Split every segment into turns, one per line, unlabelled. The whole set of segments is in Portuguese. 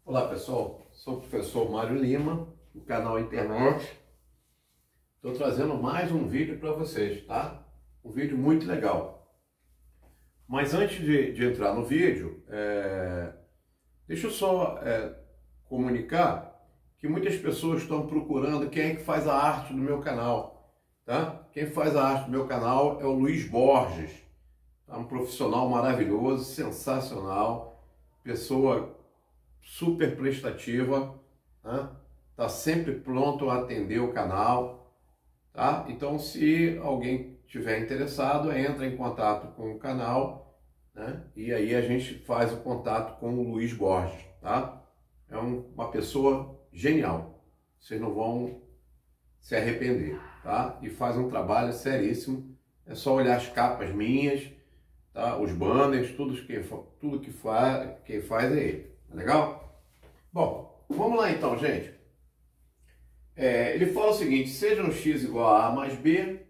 Olá pessoal, sou o professor Mário Lima, do canal Internet. Estou trazendo mais um vídeo para vocês, tá? Um vídeo muito legal. Mas antes de entrar no vídeo, deixa eu só comunicar que muitas pessoas estão procurando quem é que faz a arte do meu canal, tá? Quem faz a arte do meu canal é o Luiz Borges, tá? Um profissional maravilhoso, sensacional, pessoa super prestativa, né? Tá sempre pronto a atender o canal, tá? Então, se alguém tiver interessado, entra em contato com o canal, né? E aí a gente faz o contato com o Luiz Borges, tá? É uma pessoa genial, vocês não vão se arrepender, tá? E faz um trabalho seríssimo, é só olhar as capas minhas, tá? Os banners, tudo que faz, quem faz é ele. Tá legal? Bom, vamos lá então, gente. Ele fala o seguinte: seja um x igual a mais b,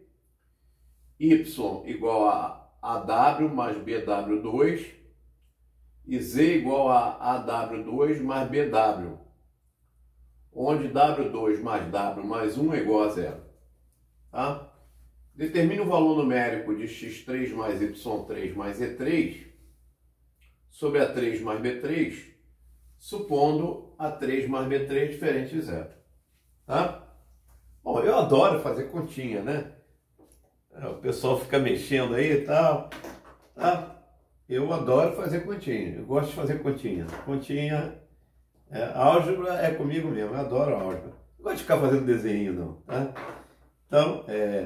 y igual a AW mais BW2 e z igual a AW2 mais BW, onde W2 mais W mais 1 é igual a zero. Tá? Determine o valor numérico de x3 mais y3 mais z3 sobre A3 mais B3, supondo A3 mais B3 diferente de zero. Tá? Bom, eu adoro fazer continha, né? O pessoal fica mexendo aí e tal. Tá? Eu adoro fazer continha. Eu gosto de fazer continha. Continha, álgebra é comigo mesmo. Eu adoro álgebra. Não gosto de ficar fazendo desenho, não. Tá? Então,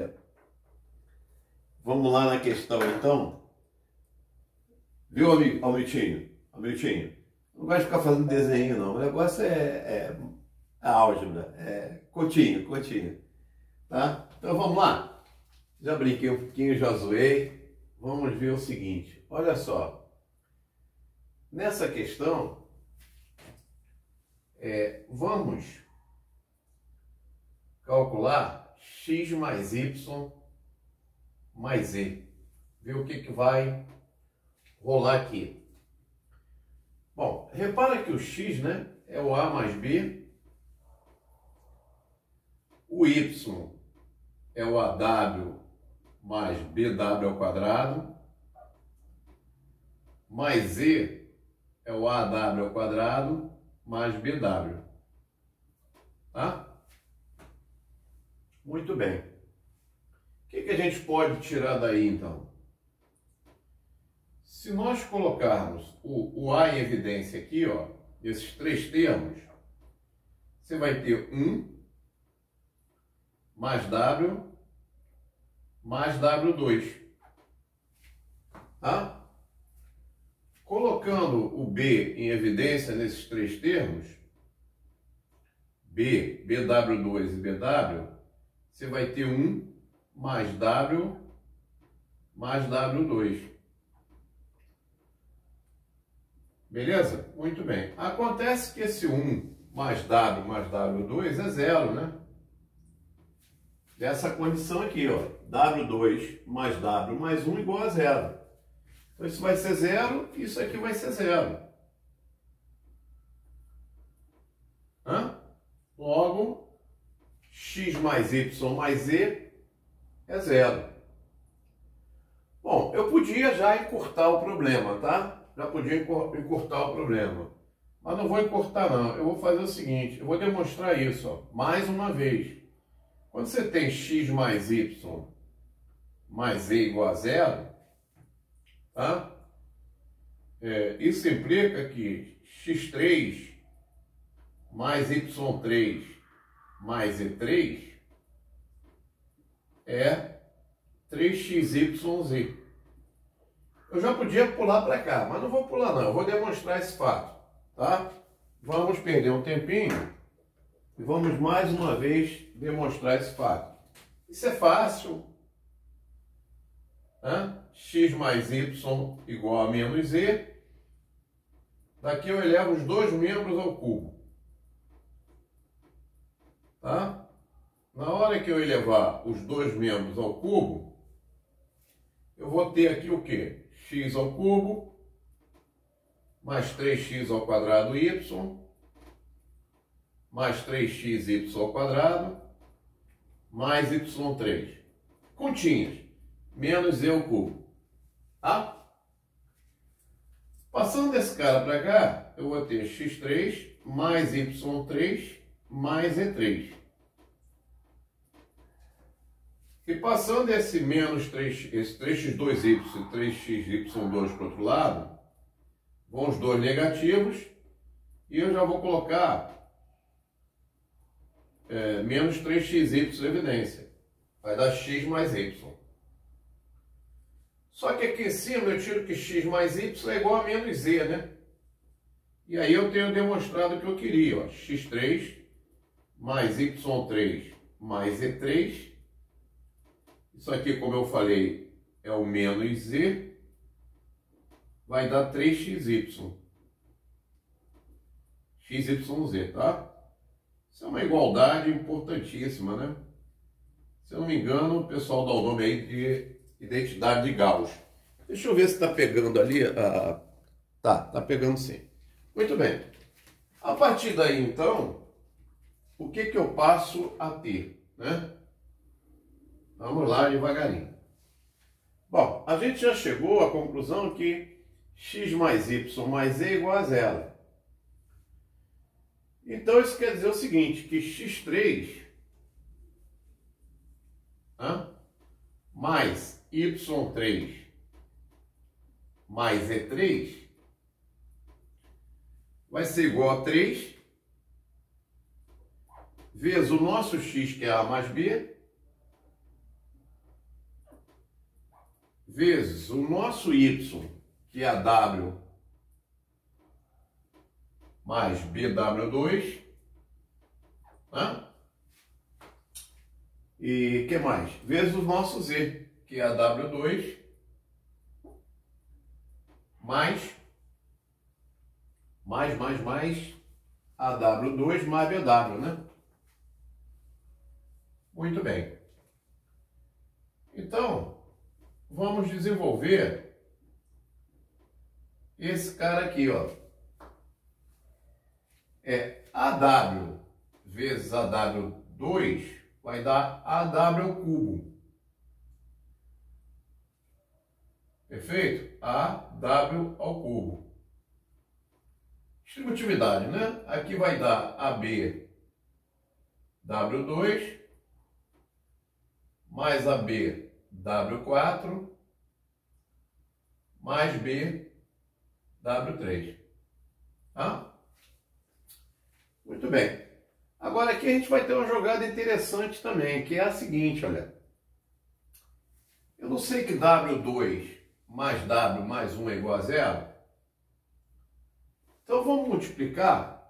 vamos lá na questão, então. Viu, Almitinho? Não gosto de ficar fazendo desenho, não. O negócio é álgebra, continha. Tá? Então vamos lá. Já brinquei um pouquinho, já zoei. Vamos ver o seguinte. Olha só. Nessa questão, vamos calcular x mais y mais z. Ver o que vai rolar aqui. Bom, repara que o x, né, é o a mais b, o y é o AW mais BW ao quadrado, mais z é o AW ao quadrado mais BW. Tá? Muito bem. O que a gente pode tirar daí, então? Se nós colocarmos o A em evidência aqui, ó, esses três termos, você vai ter 1 mais W mais W2. Tá? Colocando o B em evidência nesses três termos, B, BW2 e BW, você vai ter 1 mais W mais W2. Beleza? Muito bem. Acontece que esse 1 mais W mais W2 é zero, né? Dessa condição aqui, ó. W2 mais W mais 1 igual a zero. Então isso vai ser zero e isso aqui vai ser zero. Logo, x mais y mais z é zero. Bom, eu podia já encurtar o problema, tá? Já podia encurtar o problema. Mas não vou encurtar, não. Eu vou fazer o seguinte, eu vou demonstrar isso, ó, mais uma vez. Quando você tem x mais y mais z igual a zero, tá? Isso implica que x3 mais y3 mais z3 é 3xyz. Eu já podia pular para cá, mas não vou pular não, eu vou demonstrar esse fato, tá? Vamos perder um tempinho e vamos mais uma vez demonstrar esse fato. Isso é fácil, né? X mais y igual a menos z. Daqui eu elevo os dois membros ao cubo. Tá? Na hora que eu elevar os dois membros ao cubo, eu vou ter aqui o quê? X ao cubo mais 3x ao quadrado y mais 3xy ao quadrado, mais y3. Continhas, menos z ao cubo. Tá? Passando desse cara para cá, eu vou ter x3 mais y3 mais e3. E passando esse menos 3, esse 3x2y e 3xy2 para o outro lado, vão os dois negativos, e eu já vou colocar menos 3xy em evidência. Vai dar x mais y. Só que aqui em cima eu tiro que x mais y é igual a menos z, né? E aí eu tenho demonstrado o que eu queria, ó, x3 mais y3 mais e3. Isso aqui, como eu falei, é o menos z, vai dar 3xy. XYZ, tá? Isso é uma igualdade importantíssima, né? Se eu não me engano, o pessoal dá o nome aí de identidade de Gauss. Deixa eu ver se está pegando ali. Tá pegando sim. Muito bem. A partir daí, então, o que que eu passo a ter, né? Vamos lá devagarinho. Bom, a gente já chegou à conclusão que x mais y mais z é igual a zero. Então isso quer dizer o seguinte, que x3 mais y3 mais e3 vai ser igual a 3 vezes o nosso x, que é a mais b, vezes o nosso y, que é a w, mais BW2, e que mais? Vezes o nosso Z, que é a W2, mais a W2 mais BW, né? Muito bem. Então, vamos desenvolver esse cara aqui, ó. AW vezes AW2 vai dar AW ao cubo. Perfeito? AW ao cubo. Distributividade, né? Aqui vai dar AB W2 mais AB W4 mais B W3. Tá? Muito bem. Agora aqui a gente vai ter uma jogada interessante também, que é a seguinte, olha. Eu não sei que W2 mais W mais 1 é igual a zero. Então vamos multiplicar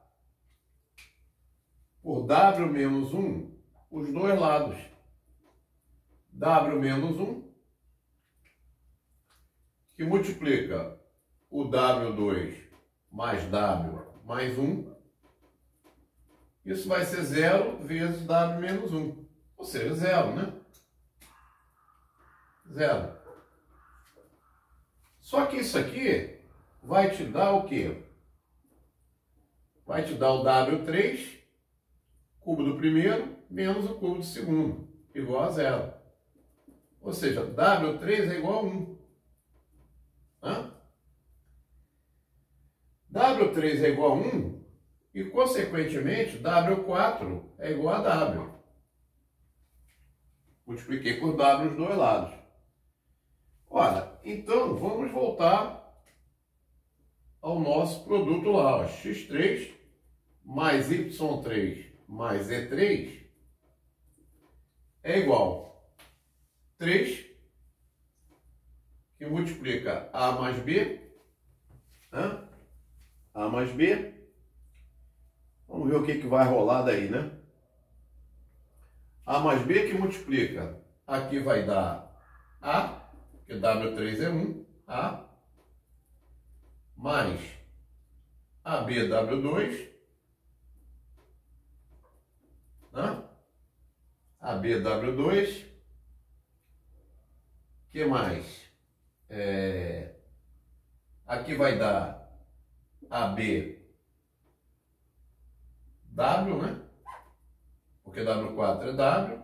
por W menos 1 os dois lados. W menos 1, que multiplica o W2 mais W mais 1. Isso vai ser 0 vezes W menos 1. Ou seja, 0, né? 0. Só que isso aqui vai te dar o quê? Vai te dar o W3, cubo do primeiro, menos o cubo do segundo, igual a 0. Ou seja, W3 é igual a 1. W3 é igual a 1 e, consequentemente, W4 é igual a W. Multipliquei por W os dois lados. Ora, então, vamos voltar ao nosso produto lá, ó. X3 mais Y3 mais E3 é igual a 3, que multiplica A mais B, A mais B. Vamos ver o que vai rolar daí, né? A mais B que multiplica, aqui vai dar A, que W3 é 1, A, mais AB W2, AB W2, que mais? Aqui vai dar AB W, né? Porque W4 é W.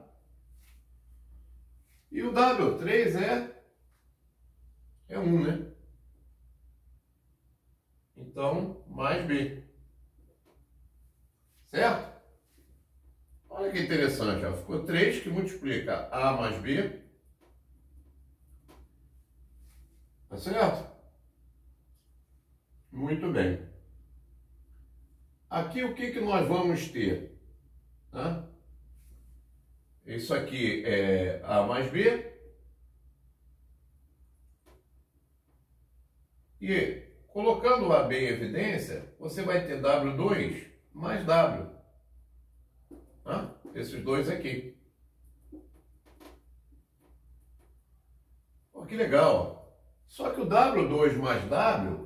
E o W3 é 1, né? Então, mais B. Certo? Olha que interessante, ó. Ficou 3 que multiplica A mais B. Tá certo? Muito bem. Aqui o que nós vamos ter? Tá? Isso aqui é A mais B. E colocando o AB em evidência, você vai ter W2 mais W. Tá? Esses dois aqui. Pô, que legal. Só que o W2 mais W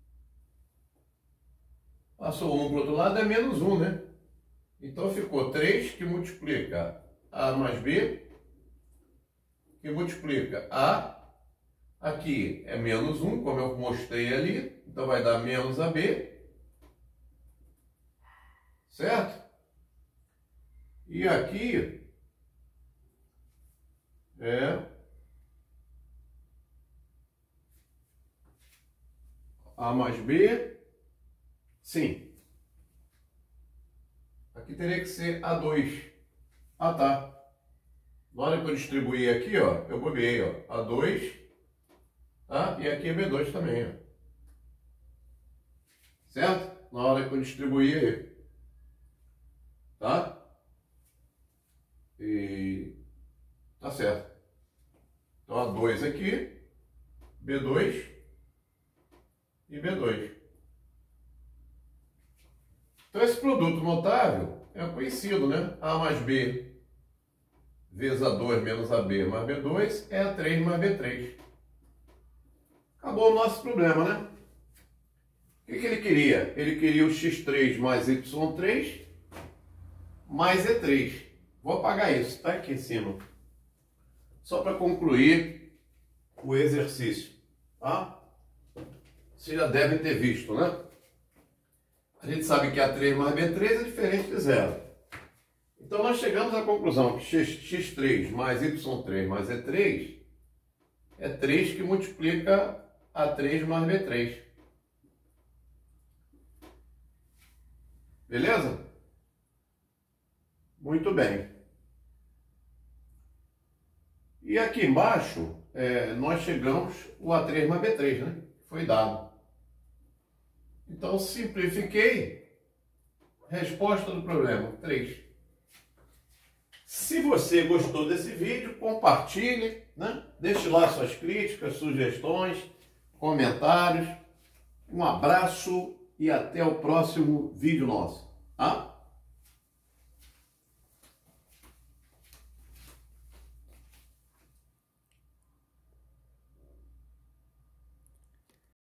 passou 1 para o outro lado, é menos 1, né? Então ficou 3 que multiplica A mais B, que multiplica A. Aqui é menos 1, como eu mostrei ali. Então vai dar menos AB. Certo? E aqui é A mais B. Sim. Aqui teria que ser A2. Ah, tá. Na hora que eu distribuir aqui, ó, eu bobeei, ó, A2, tá? E aqui é B2 também, ó. Certo? Na hora que eu distribuir aí. Tá? E tá certo. Então A2 aqui, B2 e B2. Então esse produto notável é conhecido, né? A mais B vezes A2 menos AB mais B2 é A3 mais B3. Acabou o nosso problema, né? O que ele queria? Ele queria o X3 mais Y3 mais E3. Vou apagar isso, está aqui em cima. Só para concluir o exercício, tá? Vocês já devem ter visto, né? A gente sabe que A3 mais B3 é diferente de zero. Então nós chegamos à conclusão que X3 mais Y3 mais E3 é 3 que multiplica A3 mais B3. Beleza? Muito bem. E aqui embaixo, nós chegamos o A3 mais B3, né? Foi dado. Então, simplifiquei. Resposta do problema, 3. Se você gostou desse vídeo, compartilhe, né? Deixe lá suas críticas, sugestões, comentários. Um abraço e até o próximo vídeo nosso, tá?